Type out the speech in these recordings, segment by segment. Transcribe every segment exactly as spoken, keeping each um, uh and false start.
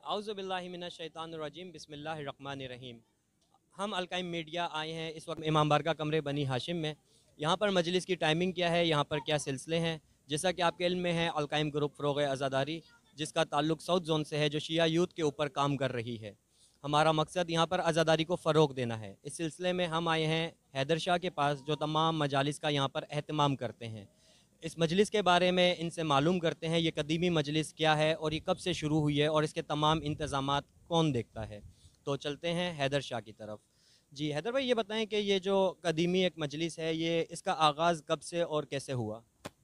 आउज़ु बिल्लाहि मिनश शैतानिर रजीम बिस्मिल्लाहिर रहमानिर रहीम। हम अलकाइम मीडिया आए हैं इस वक्त इमाम बारगाह कमरे बनी हाशिम में। यहाँ पर मजलिस की टाइमिंग क्या है, यहाँ पर क्या सिलसिले हैं, जैसा कि आपके इल्म में है अलकाइम ग्रुप फ़रोग़ आज़ादारी जिसका ताल्लुक़ साउथ जोन से है, जो शिया यूथ के ऊपर काम कर रही है। हमारा मकसद यहाँ पर आज़ादारी को फ़रोग़ देना है। इस सिलसिले में हम आए हैं हैदर शाह के पास, जो तमाम मजालिस का यहाँ पर एहतमाम करते हैं। इस मजलिस के बारे में इनसे मालूम करते हैं ये कदीमी मजलिस क्या है और ये कब से शुरू हुई है और इसके तमाम इंतज़ामात कौन देखता है। तो चलते हैं हैदर शाह की तरफ। जी हैदर भाई, ये बताएं कि ये जो कदीमी एक मजलिस है, ये इसका आगाज़ कब से और कैसे हुआ।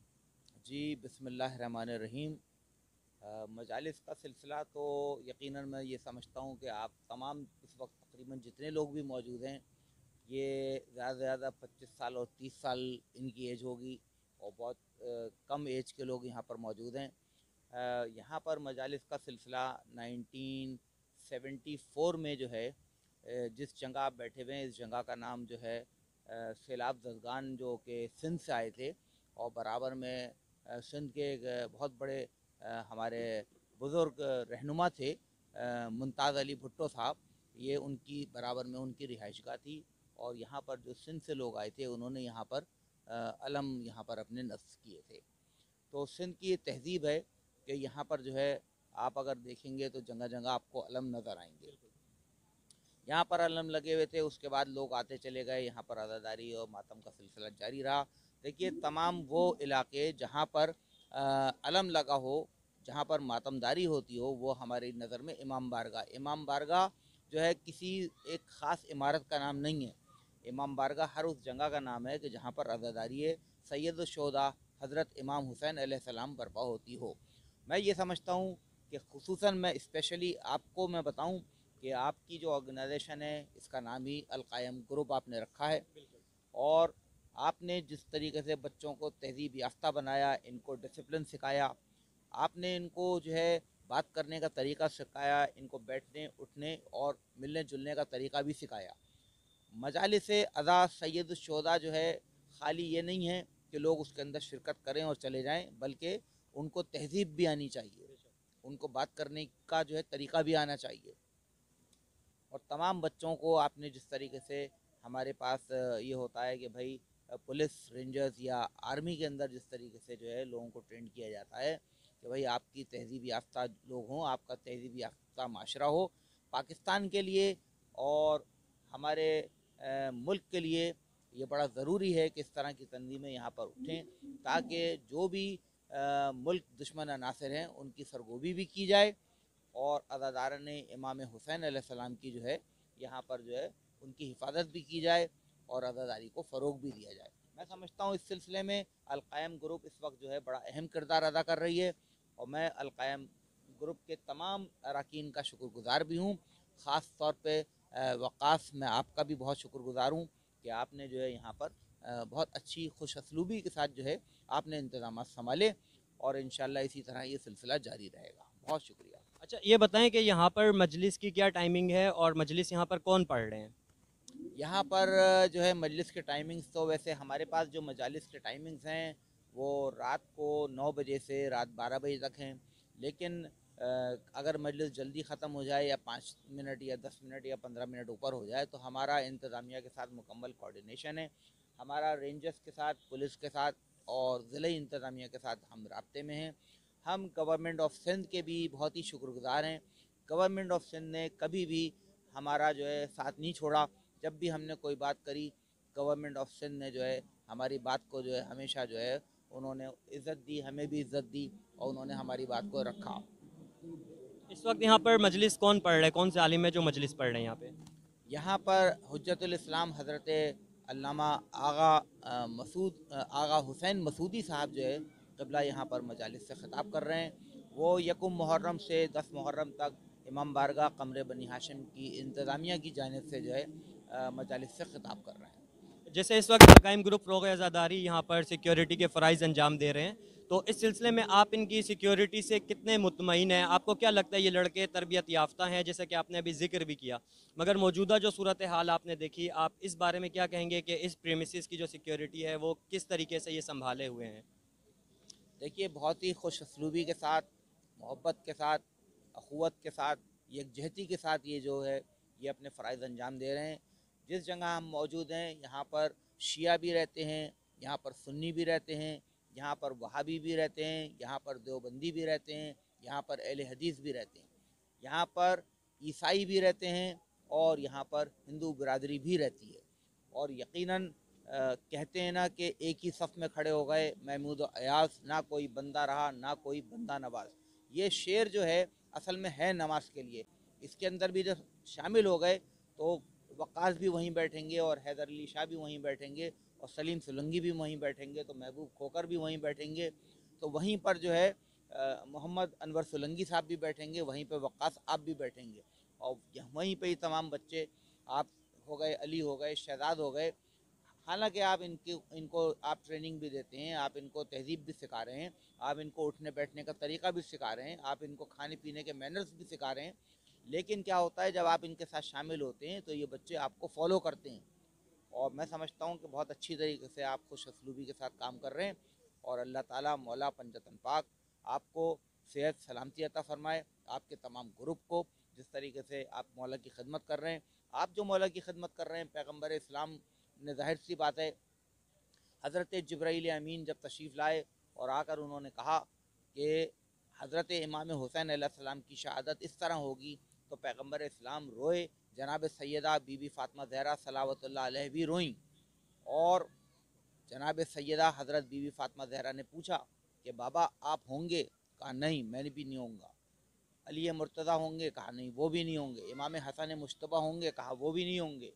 जी बिस्मिल्लाहिर्रहमानिर्रहीम। अ, मजालिस का सिलसिला तो यकीनन मैं ये समझता हूँ कि आप तमाम इस वक्त तकरीबन जितने लोग भी मौजूद हैं, ये ज़्यादा से ज़्यादा पच्चीस साल और तीस साल इनकी एज होगी और बहुत अ, कम एज के लोग यहाँ पर मौजूद हैं। अ, यहाँ पर मजालिस का सिलसिला नाइनटीन सेवेंटी फोर में जो है, अ, जिस जगह आप बैठे हुए हैं, इस जगह का नाम जो है अ, सैलाब जज़गान, जो कि सिंध से आए थे और बराबर में अ, सिंध के एक अ, बहुत बड़े अ, हमारे बुज़ुर्ग रहनुमा थे, अ, मुमताज़ अली भुट्टो साहब। ये उनकी बराबर में उनकी रिहाइशगाह थी और यहाँ पर जो सिंध से लोग आए थे, उन्होंने यहाँ पर अ, अलम यहाँ पर अपने नस्ब किए थे। तो सिंध की ये तहज़ीब है कि यहाँ पर जो है, आप अगर देखेंगे तो जगह जगह आपको अलम नज़र आएंगे। यहाँ पर अलम लगे हुए थे, उसके बाद लोग आते चले गए, यहाँ पर आज़ादारी और मातम का सिलसिला जारी रहा। देखिए, तमाम वो इलाके जहाँ पर अ, अलम लगा हो, जहाँ पर मातमदारी होती हो, वो हमारी नज़र में इमाम बारगाह इमाम बारगाह जो है किसी एक ख़ास इमारत का नाम नहीं है। इमाम बारगाह हर उस जगह का नाम है कि जहाँ पर आज़ादारी सैयद शुहदा हज़रत इमाम हुसैन अलैहिस्सलाम बर्पा होती हो। मैं ये समझता हूँ कि खुसूसन मैं स्पेशली आपको मैं बताऊँ कि आपकी जो ऑर्गेनाइजेशन है, इसका नाम ही अलकायम ग्रुप आपने रखा है और आपने जिस तरीके से बच्चों को तहज़ीब याफ्ता बनाया, इनको डिसिप्लिन सिखाया, आपने इनको जो है बात करने का तरीका सिखाया, इनको बैठने उठने और मिलने जुलने का तरीका भी सिखाया। मजालिस अज़ा सैयद शुहदा जो है, खाली ये नहीं है कि लोग उसके अंदर शिरकत करें और चले जाएं, बल्कि उनको तहज़ीब भी आनी चाहिए, उनको बात करने का जो है तरीका भी आना चाहिए। और तमाम बच्चों को आपने जिस तरीके से, हमारे पास ये होता है कि भाई पुलिस रेंजर्स या आर्मी के अंदर जिस तरीके से जो है लोगों को ट्रेंड किया जाता है कि भाई आपकी तहज़ीब याफ्ता लोग हों, आपका तहज़ीब याफ्ता माशरा हो, पाकिस्तान के लिए और हमारे आ, मुल्क के लिए ये बड़ा ज़रूरी है कि इस तरह की तंजीमें यहाँ पर उठें, ताकि जो भी आ, मुल्क दुश्मन अनासर हैं उनकी सरगोबी भी की जाए और अज़ादारान इमाम हुसैन अलैहिस्सलाम की जो है यहाँ पर जो है उनकी हिफाजत भी की जाए और अज़ादारी को फ़रोग़ भी दिया जाए। मैं समझता हूँ इस सिलसिले में अलकायम ग्रुप इस वक्त जो है बड़ा अहम किरदार अदा कर रही है और मैं अलकायम ग्रुप के तमाम अरकान का शुक्रगुज़ार भी हूँ। ख़ास तौर पर वक़ास, मैं आपका भी बहुत शुक्रगुज़ार हूँ कि आपने जो है यहाँ पर बहुत अच्छी खुश असलूबी के साथ जो है आपने इंतज़ाम संभाले और इंशाअल्लाह इसी तरह ये सिलसिला जारी रहेगा। बहुत शुक्रिया। अच्छा, ये बताएं कि यहाँ पर मजलिस की क्या टाइमिंग है और मजलिस यहाँ पर कौन पढ़ रहे हैं। यहाँ पर जो है मजलिस के टाइमिंग्स, तो वैसे हमारे पास जो मजालिस के टाइमिंग्स हैं वो रात को नौ बजे से रात बारह बजे तक हैं, लेकिन अगर मजलिस जल्दी ख़त्म हो जाए या पाँच मिनट या दस मिनट या पंद्रह मिनट ऊपर हो जाए तो हमारा इंतज़ामिया के साथ मुकम्मल कोऑर्डिनेशन है। हमारा रेंजर्स के साथ, पुलिस के साथ और ज़िले इंतज़ामिया के साथ हम राब्ते में हैं। हम गवर्नमेंट ऑफ सिंध के भी बहुत ही शुक्रगुज़ार हैं। गवर्नमेंट ऑफ सिंध ने कभी भी हमारा जो है साथ नहीं छोड़ा। जब भी हमने कोई बात करी, गवर्नमेंट ऑफ सिंध ने जो है हमारी बात को जो है हमेशा जो है उन्होंने इज़्ज़त दी, हमें भी इज़्ज़त दी और उन्होंने हमारी बात को रखा। इस वक्त यहाँ पर मजलिस कौन पढ़ रहे हैं, कौन से आलिम है जो मजलिस पढ़ रहे हैं यहाँ पे। यहाँ पर हुज्जतुल इस्लाम हज़रत अल्लामा आगा अ, मसूद अ, आगा हुसैन मसूदी साहब जो है क़िबला यहाँ पर मजालिस से ख़िताब कर रहे हैं। वो यकुम मुहर्रम से दस मुहर्रम तक इमाम बारगाह कमरे बनी हाशिम की इंतज़ामिया की जानिब से जो है अ, मजालिस से ख़िताब कर रहे हैं। जैसे इस वक्त अलकायम ग्रुप फ़रोग़ आज़ादारी यहाँ पर सिक्योरिटी के फ़राइज़ अंजाम दे रहे हैं, तो इस सिलसिले में आप इनकी सिक्योरिटी से कितने मुतमईन हैं। आपको क्या लगता है ये लड़के तरबियत याफ्ता हैं, जैसे कि आपने अभी ज़िक्र भी किया, मगर मौजूदा जो सूरत हाल आपने देखी, आप इस बारे में क्या कहेंगे कि इस प्रीमिसेस की जो सिक्योरिटी है वो किस तरीके से ये संभाले हुए हैं। देखिए, बहुत ही खुश असलूबी के साथ, मोहब्बत के साथ, अखुवत के साथ यकजहती के साथ ये जो है ये अपने फ़राइज़ अंजाम दे रहे हैं। जिस जगह हम मौजूद हैं यहाँ पर शिया भी रहते हैं, यहाँ पर सुन्नी भी रहते हैं, यहाँ पर वहाबी भी रहते हैं, यहाँ पर देवबंदी भी रहते हैं, यहाँ पर अहले हदीस भी रहते हैं, यहाँ पर ईसाई भी रहते हैं और यहाँ पर हिंदू बिरादरी भी रहती है। और यकीनन आ, कहते हैं ना कि एक ही सफ़ में खड़े हो गए महमूद और अयास, ना कोई बंदा रहा ना कोई बंदा नवाज। ये शेर जो है असल में है नमाज के लिए। इसके अंदर भी जब शामिल हो गए तो वक़ास भी वहीं बैठेंगे और हैदर अली शाह भी वहीं बैठेंगे और सलीम सोलंकी भी वहीं बैठेंगे, तो महबूब खोकर भी वहीं बैठेंगे। तो वहीं पर जो है मोहम्मद अनवर सोलंकी साहब भी बैठेंगे, वहीं पर वक़ास आप भी बैठेंगे और वहीं पे ही तमाम बच्चे आप हो गए, अली हो गए, शहजाद हो गए। हालांकि आप इनकी इनको आप ट्रेनिंग भी देते हैं, आप इनको तहज़ीब भी सिखा रहे हैं, आप इनको उठने बैठने का तरीक़ा भी सिखा रहे हैं, आप इनको खाने पीने के मैनर्स भी सिखा रहे हैं। लेकिन क्या होता है जब आप इनके साथ शामिल होते हैं तो ये बच्चे आपको फॉलो करते हैं और मैं समझता हूँ कि बहुत अच्छी तरीके से आप खुश असलूबी के साथ काम कर रहे हैं। और अल्लाह ताला मौला पंजतन पाक आपको सेहत सलामती अता फ़रमाए, आपके तमाम ग्रुप को जिस तरीके से आप मौला की खिदमत कर रहे हैं। आप जो मौला की खिदमत कर रहे हैं, पैगम्बर इस्लाम ने ज़ाहिर सी बात है हज़रत जिब्राईल अमीन जब तशरीफ़ लाए और आकर उन्होंने कहा कि हज़रत इमाम हुसैन अलैहिस्सलाम की शहादत इस तरह होगी, तो पैगम्बर इस्लाम रोए, जनाब सैयदा बीबी फ़ातिमा ज़हरा सलावतुल्लाह अलैहा भी रोईं और जनाब सैयदा हज़रत बीबी फ़ातिमा ज़हरा ने पूछा कि बाबा आप होंगे? कहा नहीं, मैं भी नहीं होऊंगा। अली मुर्तज़ा होंगे? कहा नहीं, वो भी नहीं होंगे। इमाम हसन मुश्तबा होंगे? कहा वो भी नहीं होंगे।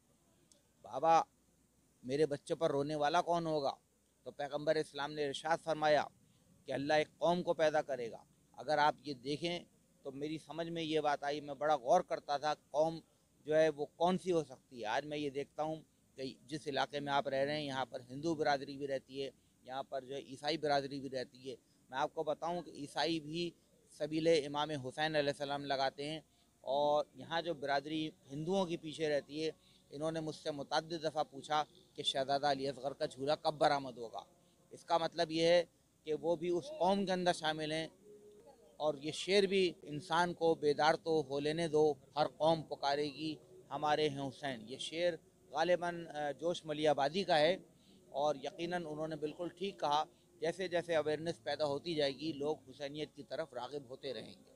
बाबा मेरे बच्चे पर रोने वाला कौन होगा? तो पैगम्बर इस्लाम ने इरशाद फरमाया कि अल्लाह एक कौम को पैदा करेगा। अगर आप ये देखें तो मेरी समझ में ये बात आई, मैं बड़ा गौर करता था कौम जो है वो कौन सी हो सकती है। आज मैं ये देखता हूँ कि जिस इलाके में आप रह रहे हैं यहाँ पर हिंदू बिरादरी भी रहती है, यहाँ पर जो है ईसाई बिरादरी भी रहती है। मैं आपको बताऊँ कि ईसाई भी सबीले इमाम हुसैन अलैहिस्सलाम लगाते हैं और यहाँ जो बिरादरी हिंदुओं के पीछे रहती है, इन्होंने मुझसे मुतअद्दिद दफ़ा पूछा कि शहज़ादा अली असग़र का झूला कब बरामद होगा। इसका मतलब ये है कि वो भी उस कौम के अंदर शामिल हैं। और ये शेर भी इंसान को बेदार तो हो लेने दो, हर कौम पुकारेगी हमारे हैं हुसैन। ये शेर गालिबन जोश मलियाबादी का है और यकीनन उन्होंने बिल्कुल ठीक कहा। जैसे जैसे अवेयरनेस पैदा होती जाएगी लोग हुसैनियत की तरफ राग़िब होते रहेंगे।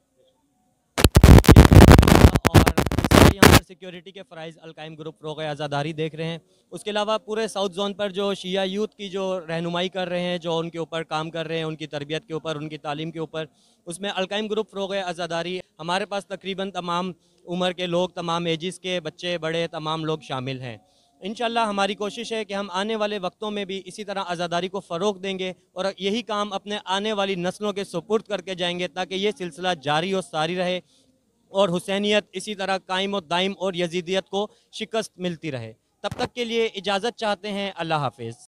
और यहाँ पर सिक्योरिटी के फ़राइज़ अल-कायम ग्रुप फ़रोग़ आज़ादारी देख रहे हैं। उसके अलावा पूरे साउथ जोन पर जो शिया यूथ की जो रहनुमाई कर रहे हैं, जो उनके ऊपर काम कर रहे हैं, उनकी तरबियत के ऊपर, उनकी तालीम के ऊपर, उसमें अल-कायम ग्रुप फ़रोग़ आज़ादारी हमारे पास तकरीबन तमाम उम्र के लोग, तमाम एजिस के बच्चे बड़े तमाम लोग शामिल हैं। इंशाअल्लाह हमारी कोशिश है कि हम आने वाले वक्तों में भी इसी तरह आज़ादारी को फ़रोग़ देंगे और यही काम अपने आने वाली नस्लों के सुपुर्द करके जाएंगे ताकि ये सिलसिला जारी और सारी रहे और हुसैनियत इसी तरह कायम और दायम और यजीदियत को शिकस्त मिलती रहे। तब तक के लिए इजाज़त चाहते हैं। अल्लाह हाफ़िज़।